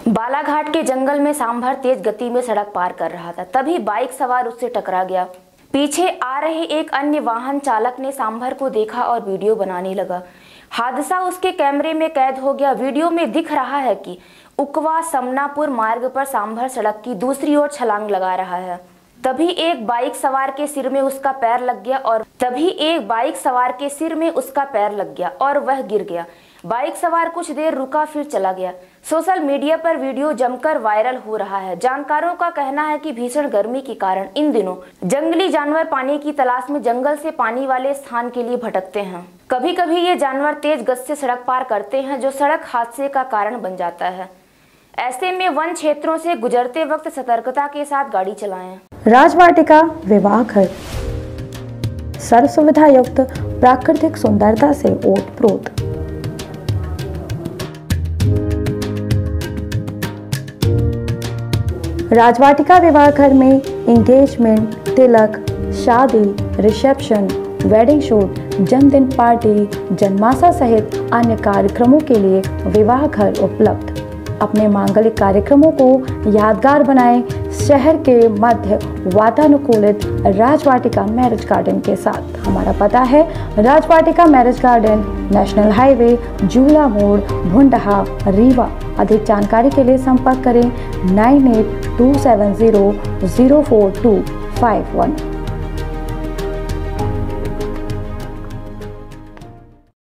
बालाघाट के जंगल में सांभर तेज गति में सड़क पार कर रहा था, तभी बाइक सवार उससे टकरा गया। पीछे आ रहे एक अन्य वाहन चालक ने सांभर को देखा और वीडियो बनाने लगा। हादसा उसके कैमरे में कैद हो गया। वीडियो में दिख रहा है कि उकवा समनापुर मार्ग पर सांभर सड़क की दूसरी ओर छलांग लगा रहा है। तभी एक बाइक सवार के सिर में उसका पैर लग गया और वह गिर गया। बाइक सवार कुछ देर रुका, फिर चला गया। सोशल मीडिया पर वीडियो जमकर वायरल हो रहा है। जानकारों का कहना है कि भीषण गर्मी के कारण इन दिनों जंगली जानवर पानी की तलाश में जंगल से पानी वाले स्थान के लिए भटकते हैं। कभी कभी ये जानवर तेज गति से सड़क पार करते हैं, जो सड़क हादसे का कारण बन जाता है। ऐसे में वन क्षेत्रों से गुजरते वक्त सतर्कता के साथ गाड़ी चलाएं। राजवाटिका विवाह घर सर्व सुविधा युक्त प्राकृतिक सुंदरता से ओतप्रोत। राजवाटिका विवाह घर में एंगेजमेंट, तिलक, शादी, रिसेप्शन, वेडिंग शूट, जन्मदिन पार्टी, जन्माशा सहित अन्य कार्यक्रमों के लिए विवाह घर उपलब्ध। अपने मांगलिक कार्यक्रमों को यादगार बनाएं शहर के मध्य वातानुकूलित राजवाटिका मैरिज गार्डन के साथ। हमारा पता है Rajvatika marriage garden, national highway, Jula मोड़, भुंडहा, रीवा। अधिक जानकारी के लिए संपर्क करें 9827004251।